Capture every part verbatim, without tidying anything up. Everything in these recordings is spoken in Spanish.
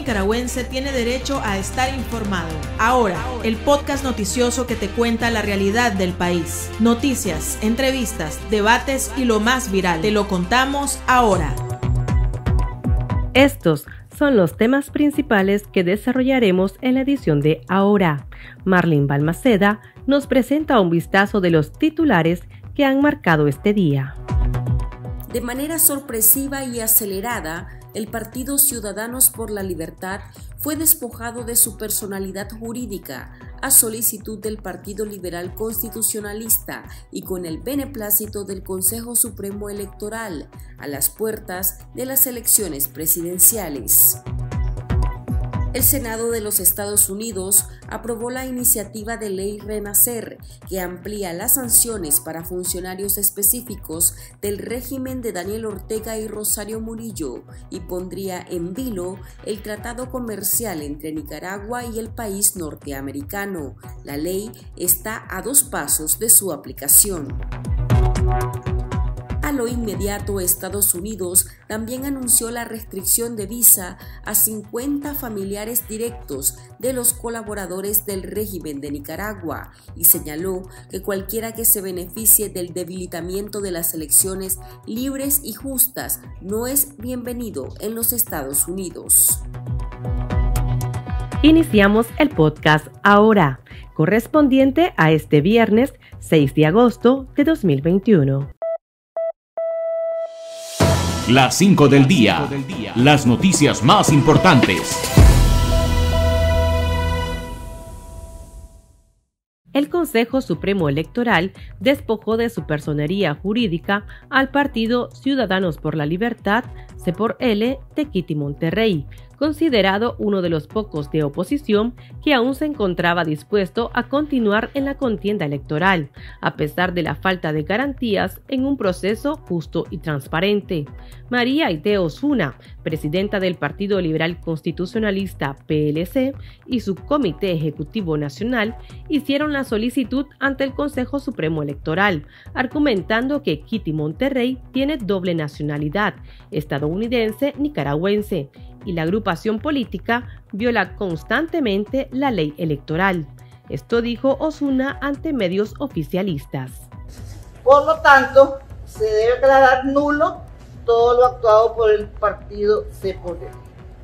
nicaragüense tiene derecho a estar informado. Ahora, el podcast noticioso que te cuenta la realidad del país. Noticias, entrevistas, debates y lo más viral. Te lo contamos ahora. Estos son los temas principales que desarrollaremos en la edición de Ahora. Marlene Balmaceda nos presenta un vistazo de los titulares que han marcado este día. De manera sorpresiva y acelerada, el Partido Ciudadanos por la Libertad fue despojado de su personalidad jurídica a solicitud del Partido Liberal Constitucionalista y con el beneplácito del Consejo Supremo Electoral a las puertas de las elecciones presidenciales. El Senado de los Estados Unidos aprobó la iniciativa de ley Renacer, que amplía las sanciones para funcionarios específicos del régimen de Daniel Ortega y Rosario Murillo y pondría en vilo el tratado comercial entre Nicaragua y el país norteamericano. La ley está a dos pasos de su aplicación. A lo inmediato, Estados Unidos también anunció la restricción de visa a cincuenta familiares directos de los colaboradores del régimen de Nicaragua y señaló que cualquiera que se beneficie del debilitamiento de las elecciones libres y justas no es bienvenido en los Estados Unidos. Iniciamos el podcast Ahora, correspondiente a este viernes seis de agosto de dos mil veintiuno. Las cinco del día, las noticias más importantes. El Consejo Supremo Electoral despojó de su personería jurídica al Partido Ciudadanos por la Libertad, C por L, de Kitty Monterrey, considerado uno de los pocos de oposición que aún se encontraba dispuesto a continuar en la contienda electoral, a pesar de la falta de garantías en un proceso justo y transparente. María Aide Osuna, presidenta del Partido Liberal Constitucionalista P L C, y su Comité Ejecutivo Nacional hicieron la solicitud ante el Consejo Supremo Electoral, argumentando que Kitty Monterrey tiene doble nacionalidad, estadounidense-nicaragüense, y la agrupación política viola constantemente la ley electoral. Esto dijo Osuna ante medios oficialistas. Por lo tanto, se debe declarar nulo todo lo actuado por el partido C por L.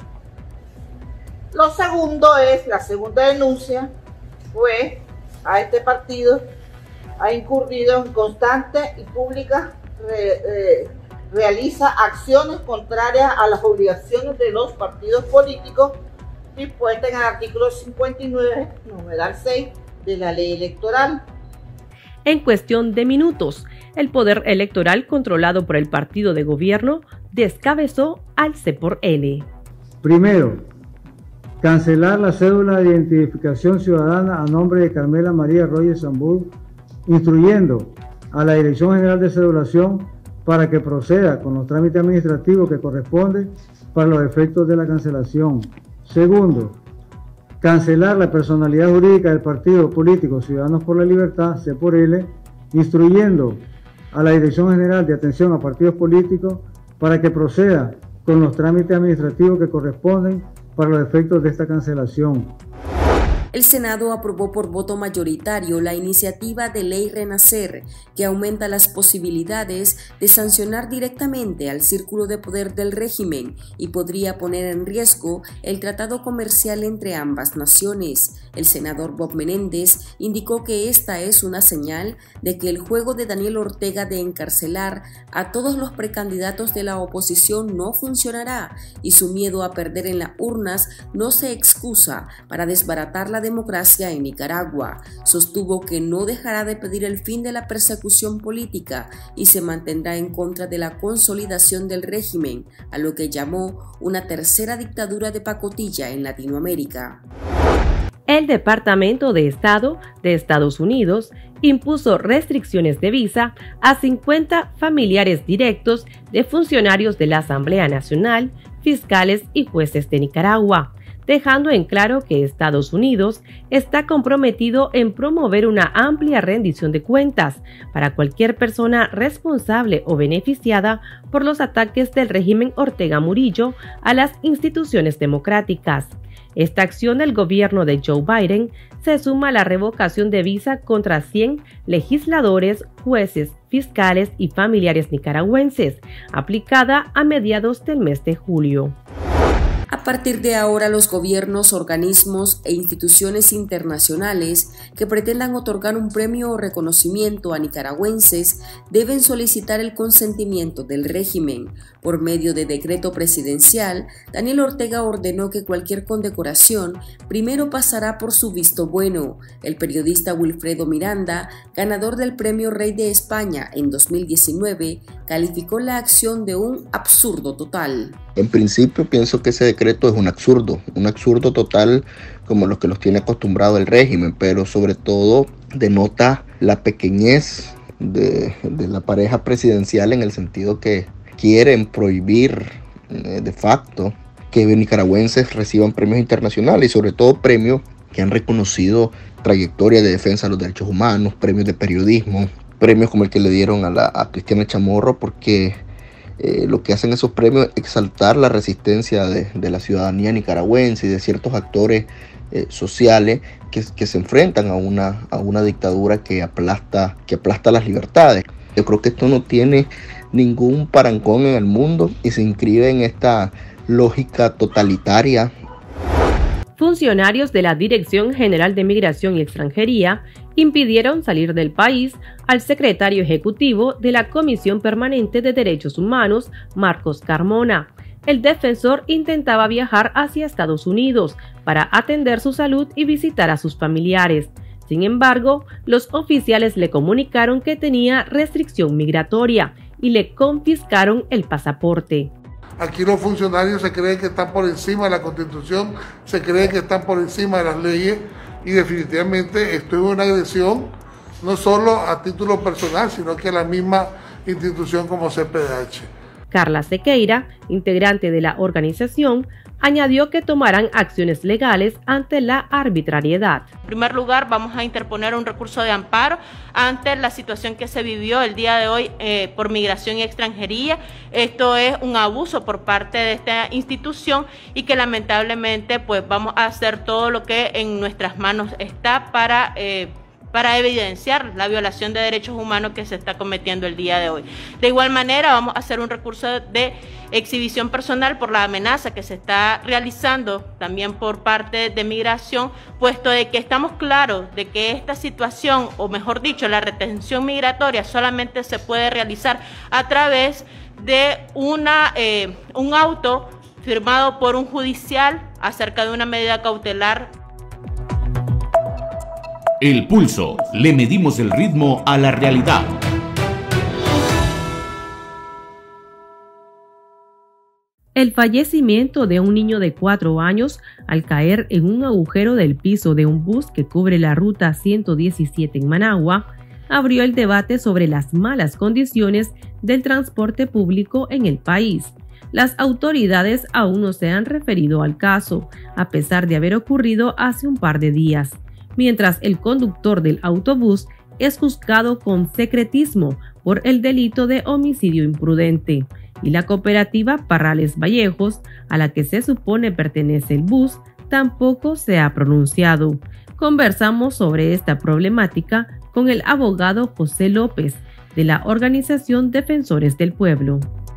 Lo segundo es, la segunda denuncia fue a este partido ha incurrido en constante y pública re, eh, realiza acciones contrarias a las obligaciones de los partidos políticos dispuestas en el artículo cincuenta y nueve, numeral seis de la ley electoral. En cuestión de minutos, el poder electoral controlado por el partido de gobierno descabezó al C por L. Primero, cancelar la cédula de identificación ciudadana a nombre de Carmela María Roger Sambur, instruyendo a la Dirección General de Cedulación para que proceda con los trámites administrativos que corresponden para los efectos de la cancelación. Segundo, cancelar la personalidad jurídica del partido político Ciudadanos por la Libertad, C por L, instruyendo a la Dirección General de Atención a Partidos Políticos para que proceda con los trámites administrativos que corresponden para los efectos de esta cancelación. El Senado aprobó por voto mayoritario la iniciativa de ley Renacer, que aumenta las posibilidades de sancionar directamente al círculo de poder del régimen y podría poner en riesgo el tratado comercial entre ambas naciones. El senador Bob Menéndez indicó que esta es una señal de que el juego de Daniel Ortega de encarcelar a todos los precandidatos de la oposición no funcionará y su miedo a perder en las urnas no se excusa para desbaratar la democracia en Nicaragua. Sostuvo que no dejará de pedir el fin de la persecución política y se mantendrá en contra de la consolidación del régimen, a lo que llamó una tercera dictadura de pacotilla en Latinoamérica. El Departamento de Estado de Estados Unidos impuso restricciones de visa a cincuenta familiares directos de funcionarios de la Asamblea Nacional, fiscales y jueces de Nicaragua, dejando en claro que Estados Unidos está comprometido en promover una amplia rendición de cuentas para cualquier persona responsable o beneficiada por los ataques del régimen Ortega Murillo a las instituciones democráticas. Esta acción del gobierno de Joe Biden se suma a la revocación de visa contra cien legisladores, jueces, fiscales y familiares nicaragüenses, aplicada a mediados del mes de julio. A partir de ahora, los gobiernos, organismos e instituciones internacionales que pretendan otorgar un premio o reconocimiento a nicaragüenses deben solicitar el consentimiento del régimen. Por medio de decreto presidencial, Daniel Ortega ordenó que cualquier condecoración primero pasará por su visto bueno. El periodista Wilfredo Miranda, ganador del Premio Rey de España en dos mil diecinueve, calificó la acción de un absurdo total. En principio pienso que ese decreto es un absurdo, un absurdo total como los que los tiene acostumbrado el régimen, pero sobre todo denota la pequeñez de, de la pareja presidencial en el sentido que quieren prohibir eh, de facto que nicaragüenses reciban premios internacionales y sobre todo premios que han reconocido trayectoria de defensa de los derechos humanos, premios de periodismo, premios como el que le dieron a, la, a Cristiana Chamorro, porque Eh, lo que hacen esos premios es exaltar la resistencia de, de la ciudadanía nicaragüense y de ciertos actores eh, sociales que, que se enfrentan a una, a una dictadura que aplasta, que aplasta las libertades. Yo creo que esto no tiene ningún parangón en el mundo y se inscribe en esta lógica totalitaria. Funcionarios de la Dirección General de Migración y Extranjería impidieron salir del país al secretario ejecutivo de la Comisión Permanente de Derechos Humanos, Marcos Carmona. El defensor intentaba viajar hacia Estados Unidos para atender su salud y visitar a sus familiares. Sin embargo, los oficiales le comunicaron que tenía restricción migratoria y le confiscaron el pasaporte. Aquí los funcionarios se creen que están por encima de la Constitución, se creen que están por encima de las leyes y definitivamente esto es una agresión no solo a título personal, sino que a la misma institución como C P D H. Carla Sequeira, integrante de la organización, añadió que tomarán acciones legales ante la arbitrariedad. En primer lugar, vamos a interponer un recurso de amparo ante la situación que se vivió el día de hoy eh, por Migración y Extranjería. Esto es un abuso por parte de esta institución y que lamentablemente pues vamos a hacer todo lo que en nuestras manos está para eh, para evidenciar la violación de derechos humanos que se está cometiendo el día de hoy. De igual manera, vamos a hacer un recurso de exhibición personal por la amenaza que se está realizando también por parte de Migración, puesto de que estamos claros de que esta situación, o mejor dicho, la retención migratoria solamente se puede realizar a través de una, eh, un auto firmado por un judicial acerca de una medida cautelar. El Pulso. Le medimos el ritmo a la realidad. El fallecimiento de un niño de cuatro años al caer en un agujero del piso de un bus que cubre la ruta ciento diecisiete en Managua abrió el debate sobre las malas condiciones del transporte público en el país. Las autoridades aún no se han referido al caso, a pesar de haber ocurrido hace un par de días, mientras el conductor del autobús es juzgado con secretismo por el delito de homicidio imprudente, y la cooperativa Parrales Vallejos, a la que se supone pertenece el bus, tampoco se ha pronunciado. Conversamos sobre esta problemática con el abogado José López, de la organización Defensores del Pueblo.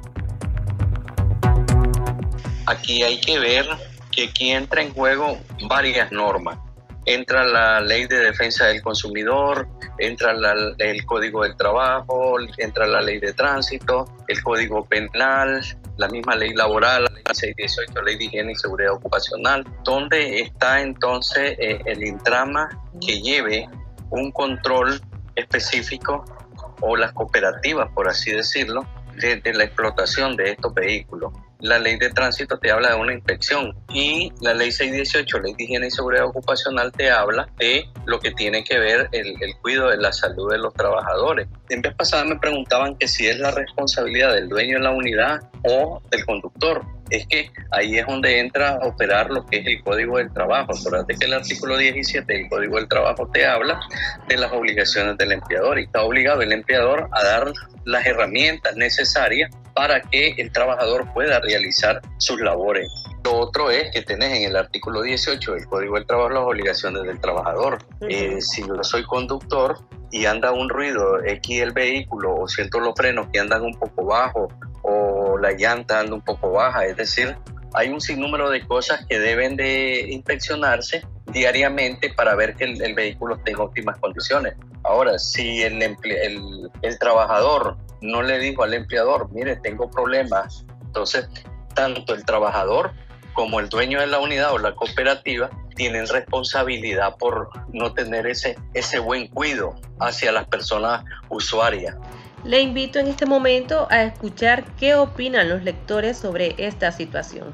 Aquí hay que ver que aquí entra en juego varias normas. Entra la Ley de Defensa del Consumidor, entra la, el Código del Trabajo, entra la Ley de Tránsito, el Código Penal, la misma Ley Laboral, la Ley seiscientos dieciocho, Ley de Higiene y Seguridad Ocupacional, donde está entonces eh, el intrama que lleve un control específico, o las cooperativas, por así decirlo, de, de la explotación de estos vehículos. La ley de tránsito te habla de una inspección y la ley seiscientos dieciocho, ley de higiene y seguridad ocupacional, te habla de lo que tiene que ver el, el cuidado de la salud de los trabajadores. En vez pasada me preguntaban que si es la responsabilidad del dueño de la unidad o del conductor. es que ahí es donde entra a operar lo que es el Código del Trabajo. Acuérdate que el artículo diecisiete del Código del Trabajo te habla de las obligaciones del empleador y está obligado el empleador a dar las herramientas necesarias para que el trabajador pueda realizar sus labores. Lo otro es que tenés en el artículo dieciocho del Código del Trabajo las obligaciones del trabajador. Uh-huh. Eh, si yo soy conductor y anda un ruido X el vehículo o siento los frenos que andan un poco bajos o la llanta anda un poco baja, es decir, hay un sinnúmero de cosas que deben de inspeccionarse diariamente para ver que el, el vehículo esté en óptimas condiciones. Ahora, si el, emple- el, el trabajador no le dijo al empleador, mire, tengo problemas, entonces tanto el trabajador como el dueño de la unidad o la cooperativa tienen responsabilidad por no tener ese, ese buen cuidado hacia las personas usuarias. Le invito en este momento a escuchar qué opinan los lectores sobre esta situación.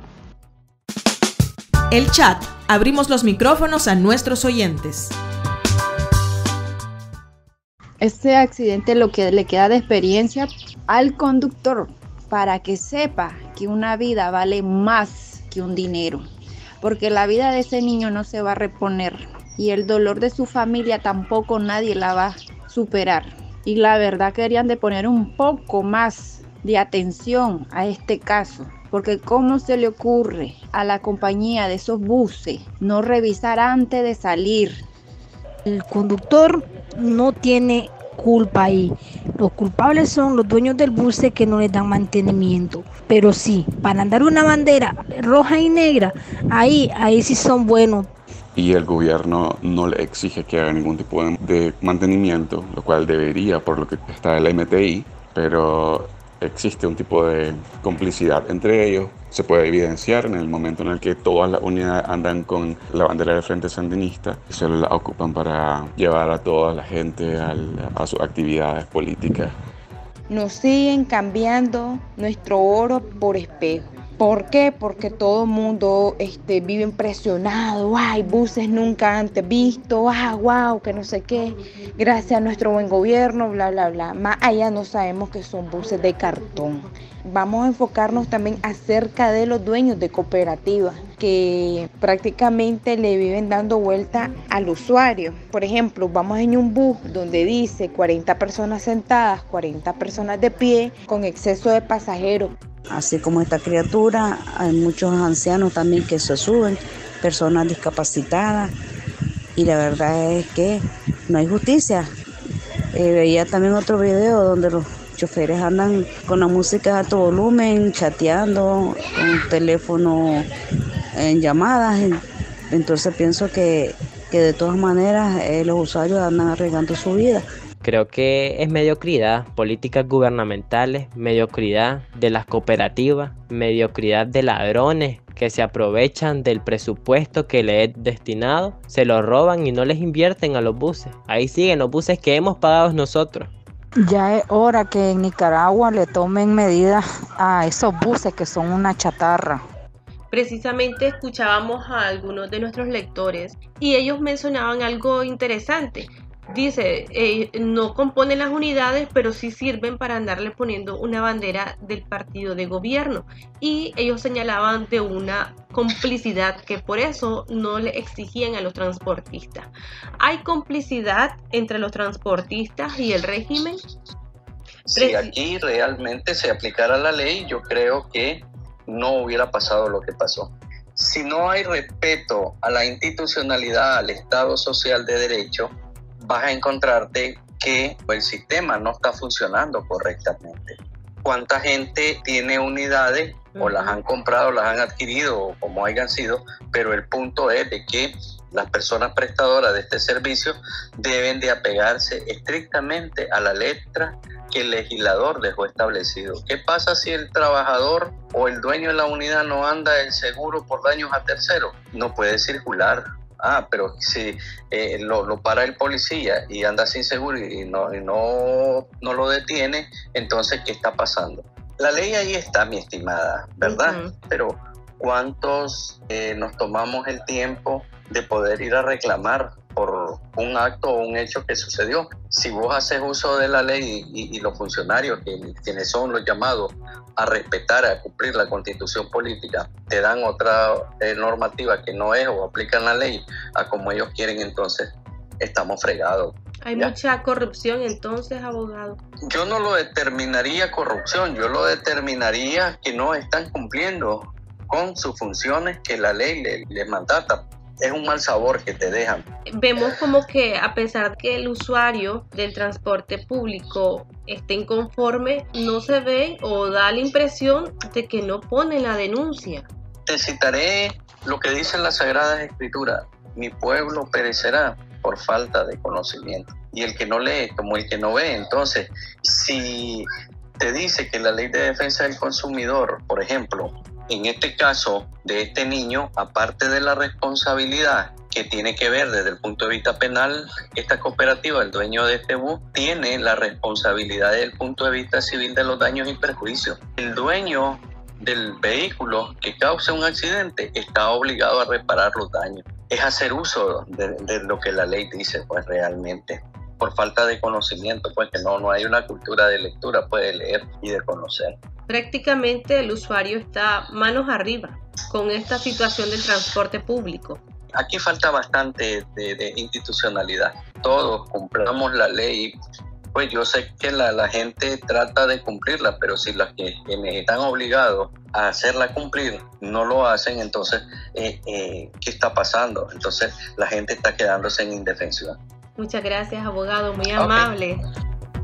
El chat. Abrimos los micrófonos a nuestros oyentes. Este accidente lo que le queda de experiencia al conductor para que sepa que una vida vale más que un dinero, porque la vida de ese niño no se va a reponer y el dolor de su familia tampoco nadie la va a superar. Y la verdad querían de poner un poco más de atención a este caso, porque cómo se le ocurre a la compañía de esos buses no revisar antes de salir. El conductor no tiene culpa ahí. Los culpables son los dueños del bus que no les dan mantenimiento. Pero sí, para andar una bandera roja y negra, ahí, ahí sí son buenos. Y el gobierno no le exige que haga ningún tipo de, de mantenimiento, lo cual debería por lo que está el M T I, pero existe un tipo de complicidad entre ellos. Se puede evidenciar en el momento en el que todas las unidades andan con la bandera del Frente Sandinista y solo la ocupan para llevar a toda la gente al, a sus actividades políticas. Nos siguen cambiando nuestro oro por espejo. ¿Por qué? Porque todo el mundo este, vive impresionado. ¡Ay, buses nunca antes vistos! ¡Ah, wow! Que no sé qué. Gracias a nuestro buen gobierno, bla, bla, bla. Más allá no sabemos que son buses de cartón. Vamos a enfocarnos también acerca de los dueños de cooperativas que prácticamente le viven dando vuelta al usuario. Por ejemplo, vamos en un bus donde dice cuarenta personas sentadas, cuarenta personas de pie, con exceso de pasajeros. Así como esta criatura, hay muchos ancianos también que se suben, personas discapacitadas, y la verdad es que no hay justicia. Eh, veía también otro video donde los choferes andan con la música a alto volumen, chateando, con teléfono en llamadas, entonces pienso que, que de todas maneras eh, los usuarios andan arriesgando su vida. Creo que es mediocridad, políticas gubernamentales, mediocridad de las cooperativas, mediocridad de ladrones que se aprovechan del presupuesto que le es destinado, se lo roban y no les invierten a los buses. Ahí siguen los buses que hemos pagado nosotros. Ya es hora que en Nicaragua le tomen medidas a esos buses que son una chatarra. Precisamente escuchábamos a algunos de nuestros lectores y ellos mencionaban algo interesante. Dice, eh, no componen las unidades, pero sí sirven para andarle poniendo una bandera del partido de gobierno. Y ellos señalaban de una complicidad que por eso no le exigían a los transportistas. ¿Hay complicidad entre los transportistas y el régimen? Si aquí realmente se aplicara la ley, yo creo que no hubiera pasado lo que pasó. Si no hay respeto a la institucionalidad, al Estado social de derecho, vas a encontrarte que el sistema no está funcionando correctamente. ¿Cuánta gente tiene unidades o las han comprado, las han adquirido o como hayan sido? Pero el punto es de que las personas prestadoras de este servicio deben de apegarse estrictamente a la letra que el legislador dejó establecido. ¿Qué pasa si el trabajador o el dueño de la unidad no anda el seguro por daños a terceros? No puede circular. Ah, pero si eh, lo, lo para el policía y anda sin seguro y, no, y no, no lo detiene, entonces, ¿qué está pasando? La ley ahí está, mi estimada, ¿verdad? Uh-huh. Pero ¿cuántos eh, nos tomamos el tiempo de poder ir a reclamar por un acto o un hecho que sucedió? Si vos haces uso de la ley y, y los funcionarios, que, quienes son los llamados a respetar, a cumplir la constitución política, te dan otra eh, normativa que no es o aplican la ley a como ellos quieren, entonces estamos fregados. Hay ¿Ya? mucha corrupción entonces, abogado. Yo no lo determinaría corrupción, yo lo determinaría que no están cumpliendo con sus funciones que la ley les le mandata. Es un mal sabor que te dejan. Vemos como que a pesar que el usuario del transporte público esté inconforme, no se ve o da la impresión de que no pone la denuncia. Te citaré lo que dice en la Sagrada Escritura: mi pueblo perecerá por falta de conocimiento. Y el que no lee como el que no ve. Entonces, si te dice que la ley de defensa del consumidor, por ejemplo, en este caso de este niño, aparte de la responsabilidad que tiene que ver desde el punto de vista penal, esta cooperativa, el dueño de este bus, tiene la responsabilidad desde el punto de vista civil de los daños y perjuicios. El dueño del vehículo que cause un accidente está obligado a reparar los daños. Es hacer uso de, de lo que la ley dice, pues realmente. Por falta de conocimiento, pues que no, no hay una cultura de lectura, puede leer y de conocer. Prácticamente el usuario está manos arriba con esta situación del transporte público. Aquí falta bastante de, de institucionalidad. Todos cumplamos la ley. Pues yo sé que la, la gente trata de cumplirla, pero si las que, que están obligados a hacerla cumplir no lo hacen, entonces, eh, eh, ¿qué está pasando? Entonces la gente está quedándose en indefensión. Muchas gracias, abogado, muy amable. Okay.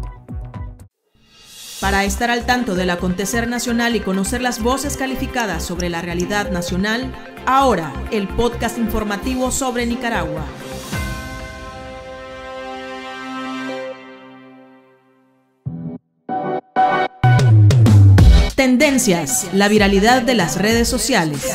Para estar al tanto del acontecer nacional y conocer las voces calificadas sobre la realidad nacional, ahora el podcast informativo sobre Nicaragua. Tendencias, la viralidad de las redes sociales.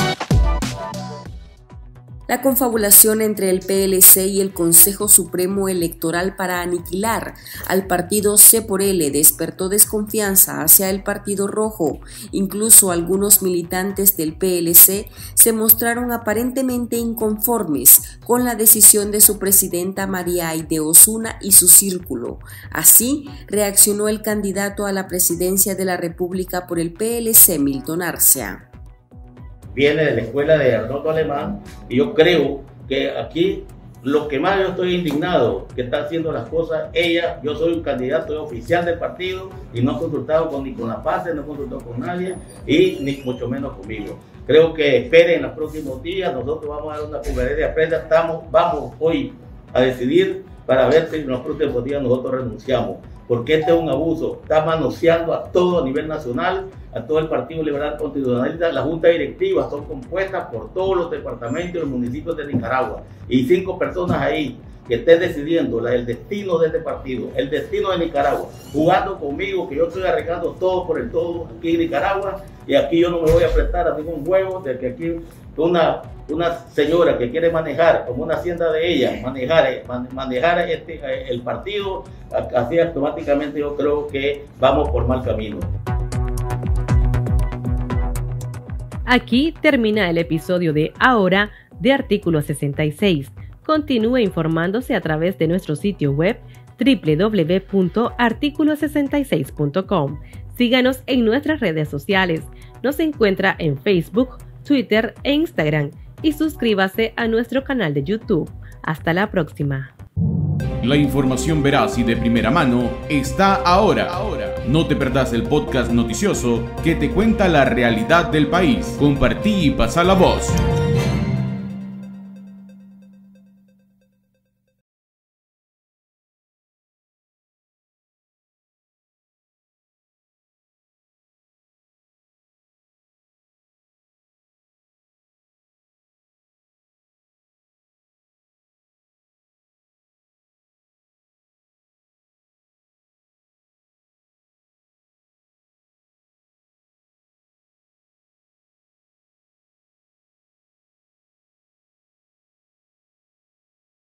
La confabulación entre el P L C y el Consejo Supremo Electoral para aniquilar al partido C por L despertó desconfianza hacia el Partido Rojo. Incluso algunos militantes del P L C se mostraron aparentemente inconformes con la decisión de su presidenta María Aide Osuna y su círculo. Así reaccionó el candidato a la presidencia de la República por el P L C, Milton Arcea. Viene de la escuela de Arnoldo Alemán y yo creo que aquí lo que más yo estoy indignado que está haciendo las cosas ella. Yo soy un candidato oficial del partido y no he consultado con, ni con la Paz, no he consultado con nadie y ni mucho menos conmigo. Creo que esperen en los próximos días, nosotros vamos a dar una conferencia de prensa, estamos, vamos hoy a decidir para ver si en los próximos días nosotros renunciamos, porque este es un abuso, está manoseando a todo a nivel nacional, a todo el Partido Liberal Constitucionalista. Las juntas directivas son compuestas por todos los departamentos y los municipios de Nicaragua y cinco personas ahí que estén decidiendo la, el destino de este partido, el destino de Nicaragua, jugando conmigo que yo estoy arriesgando todo por el todo aquí en Nicaragua y aquí yo no me voy a prestar a ningún juego de que aquí una, una señora que quiere manejar como una hacienda de ella, manejar, manejar este, el partido, así automáticamente yo creo que vamos por mal camino. Aquí termina el episodio de Ahora de Artículo sesenta y seis. Continúe informándose a través de nuestro sitio web doble u doble u doble u punto artículo sesenta y seis punto com. Síganos en nuestras redes sociales. Nos encuentra en Facebook, Twitter e Instagram y suscríbase a nuestro canal de YouTube. Hasta la próxima. La información veraz y de primera mano está ahora. No te perdás el podcast noticioso que te cuenta la realidad del país. Compartí y pasa la voz.